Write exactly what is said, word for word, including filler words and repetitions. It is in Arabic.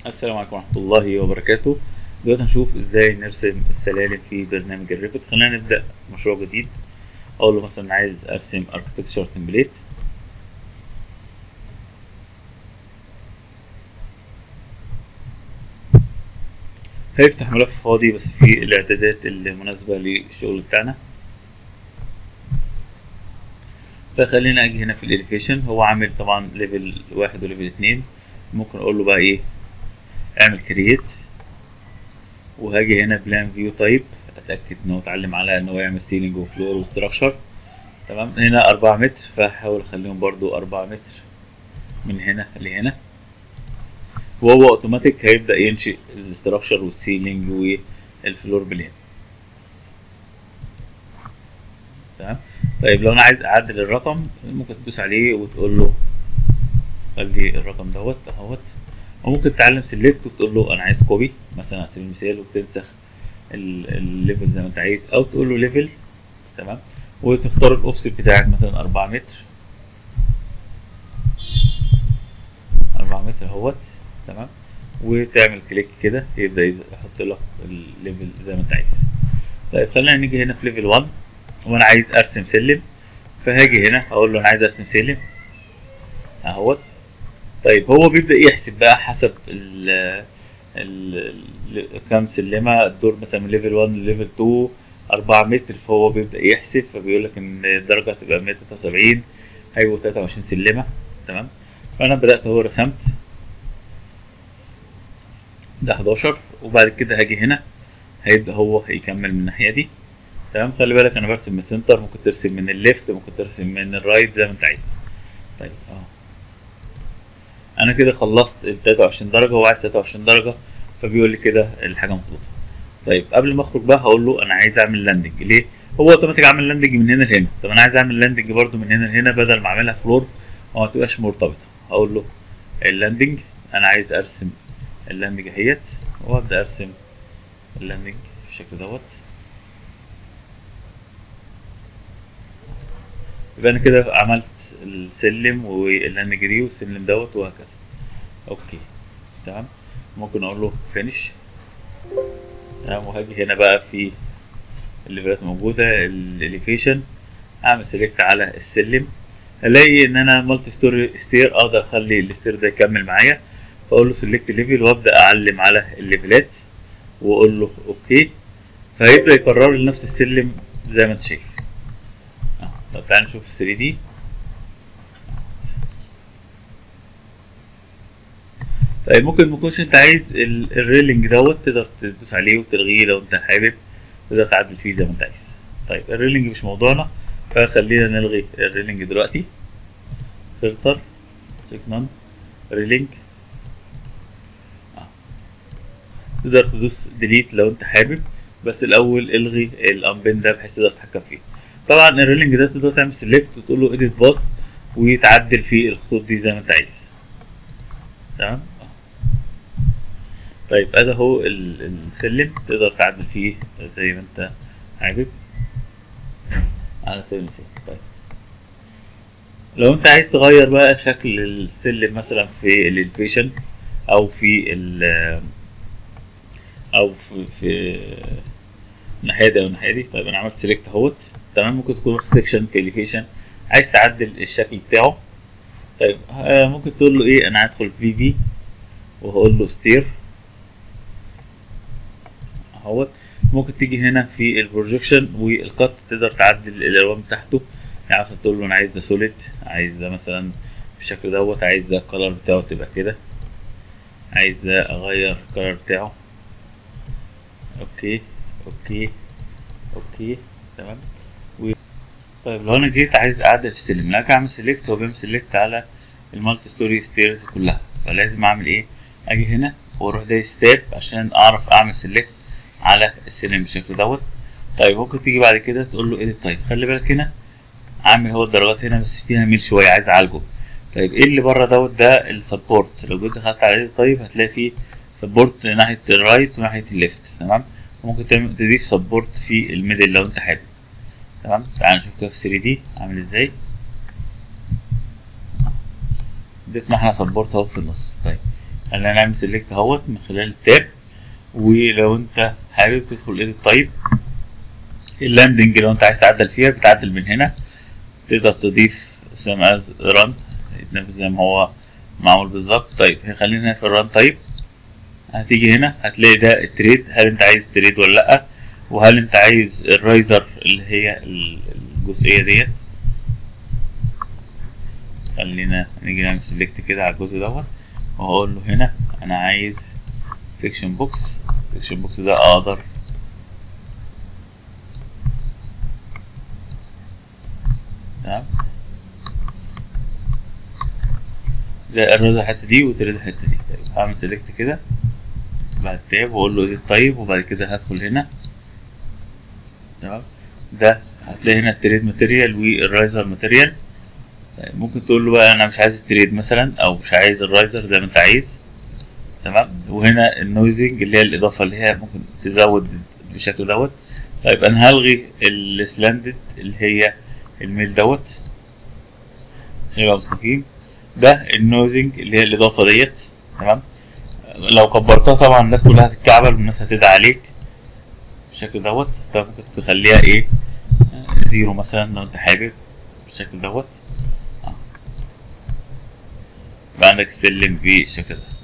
السلام عليكم ورحمة الله وبركاته. دلوقتي هنشوف ازاي نرسم السلالم في برنامج الريفت. خلينا نبدأ مشروع جديد. اقول له مثلا عايز ارسم اركتكتشر تمبليت. هيفتح ملف فاضي بس فيه الاعدادات المناسبة للشغل بتاعنا. فخلينا اجي هنا في الاليفيشن. هو عامل طبعا ليفل واحد وليفل اتنين. ممكن اقول له بقى ايه، اعمل كرييت، وهاجي هنا بلان فيو تايب، اتاكد ان هو اتعلم على ان هو يعمل سيلينج وفلور وستراكشر. تمام، هنا أربعة متر، فهحاول اخليهم برضو أربعة متر من هنا لهنا، وهو اوتوماتيك هيبدا ينشئ الاستراكشر والسيلينج والفلور بلان. تمام. طيب لو انا عايز اعدل الرقم ممكن تدوس عليه وتقول له خلي الرقم دوت اهوت، وممكن تعلم سيلكت وتقول له انا عايز كوبي مثلا على سبيل المثال، وبتنسخ الليفل زي ما انت عايز، او تقول له ليفل. تمام، وتختار الاوفست بتاعك مثلا أربعة متر، أربعة متر اهوت. تمام، وتعمل كليك كده يبدا يحط لك الليفل زي ما انت عايز. طيب خلينا نيجي هنا في ليفل واحد، وانا عايز ارسم سلم، فهاجي هنا اقول له انا عايز ارسم سلم اهوت. طيب هو بيبدا يحسب بقى حسب ال ال كام سلمه الدور، مثلا من ليفل واحد لليفل اتنين أربعة متر، فهو بيبدا يحسب، فبيقول لك ان الدرجه هتبقى مية وتلاتة وسبعين، هيبقوا تلاتة وعشرين سلمه. تمام، فانا بدات اهو رسمت ده حداشر، وبعد كده هاجي هنا هيبدا هو يكمل من الناحيه دي. تمام، خلي بالك انا برسم من السنتر، ممكن ترسم من الليفت، ممكن ترسم من الرايت زي ما انت عايز. طيب اهو انا كده خلصت ال تلاتة وعشرين درجه، هو عايز تلاتة وعشرين درجه، فبيقول لي كده الحاجه مظبوطه. طيب قبل ما اخرج بقى هقول له انا عايز اعمل لاندنج. ليه؟ هو اوتوماتيك عامل لاندنج من هنا لهنا، طب انا عايز اعمل لاندنج برده من هنا لهنا بدل ما اعملها فلور وما تبقاش مرتبطه. هقول له اللاندنج، انا عايز ارسم اللاندنج اهيت، وابدا ارسم اللاندنج بالشكل دوت. يبقى انا كده عملت السلم واللاندنج دي والسلم دوت وهكذا. اوكي تمام، ممكن اقول له فينيش. تمام، وهاجي هنا بقى في الليفلات موجوده، الاليفيشن، اعمل سيلكت على السلم، الاقي ان انا مالتي ستوري ستير، اقدر اخلي الستير ده يكمل معايا، فاقول له سيلكت ليفل وابدا اعلم على الليفلات واقول له اوكي، فهيبدا يكرر لي نفس السلم زي ما انت شايف. اه طب تعال نشوف ال ثري دي. طيب ممكن ميكونش انت عايز الريلينج دوت، تقدر تدوس عليه وتلغيه لو انت حابب، تقدر تعدل فيه زي ما انت عايز. طيب الريلينج مش موضوعنا، فخلينا نلغي الريلينج دلوقتي. فلتر، تشيك نون، ريلينج. اه تقدر تدوس ديليت لو انت حابب، بس الاول الغي الانبين ده بحيث تقدر تتحكم فيه. طبعا الريلينج ده تقدر تعمل سيلكت وتقول له اديت باس ويتعدل في الخطوط دي زي ما انت عايز. تمام. طيب ادي اهو السلم، تقدر تعدل فيه زي ما انت حابب على سبيل المثال. طيب لو انت عايز تغير بقى شكل السلم مثلا في الاليفيشن او في ال او في, في الناحيه دي او الناحيه دي. طيب انا عملت سيلكت اهوت. تمام، ممكن تكون واخد سيكشن في اليفيشن عايز تعدل الشكل بتاعه. طيب آه ممكن تقول له ايه، انا هدخل في في وهقول له ستير اهوت. ممكن تيجي هنا في البروجيكشن والكت تقدر تعدل الالوان بتاعته، يعني مثلا تقول له انا عايز ده سوليد، عايز ده مثلا بالشكل دوت، عايز ده الكلر بتاعه تبقى كده، عايز ده اغير الكلر بتاعه. اوكي اوكي اوكي تمام. و... طيب لو انا جيت عايز اعدل في السلم، لا اعمل سيلكت، هو بيعمل سيلكت على المالتي ستوري ستيرز كلها، فلازم اعمل ايه، اجي هنا واروح دايس تاب عشان اعرف اعمل سيلكت على السلم بالشكل دوت. طيب ممكن تيجي بعد كده تقول له ايه. طيب خلي بالك هنا عامل هو الدرجات هنا بس فيها ميل شويه عايز اعالجه. طيب ايه اللي بره دوت، ده السبورت، لو جيت دخلت عليه طيب هتلاقي فيه سبورت ناحيه الرايت وناحيه الليفت. تمام، ممكن تضيف سبورت في الميدل لو انت حابب. تمام، تعال نشوف كده في ثري دي عامل ازاي. ضفنا احنا سبورت اهو في النص. طيب خلينا نعمل سيلكت اهوت من خلال التاب. ولو انت حابب تدخل ايديت تايب، اللاندنج لو انت عايز تعدل فيها بتعدل من هنا، تقدر تضيف سام از ران يتنفذ زي ما هو معمول بالظبط. طيب خلينا في الران تايب، هتيجي هنا هتلاقي ده التريد، هل انت عايز تريد ولا لا، وهل انت عايز الرايزر اللي هي الجزئيه ديت. خلينا نيجي نعمل سيلكت كده على الجزء دوت، وهقول له هنا انا عايز سيكشن بوكس. السيكشن بوكس ده اقدر تمام، ده الرايزر الحته دي وتريد الحته دي. طيب هعمل سيلكت كده بعد تاب واقول له ايديت طيب، وبعد كده هدخل هنا تمام. ده هتلاقي هنا التريد ماتيريال والرايزر ماتيريال. طيب ممكن تقول له بقى انا مش عايز التريد مثلا، او مش عايز الرايزر زي ما انت عايز تمام. وهنا النويزنج اللي هي الاضافه اللي هي ممكن تزود بالشكل دوت. طيب انا هلغي السلاندد اللي هي الميل دوت عشان يبقى مستقيم. ده النويزنج اللي هي الاضافه ديت تمام. لو كبرتها طبعا الناس كلها هتتكعبل والناس هتدعي عليك بالشكل دوت. طب ممكن تخليها ايه زيرو مثلا لو انت حابب بالشكل دوت. يبقى عندك السلم بالشكل ده.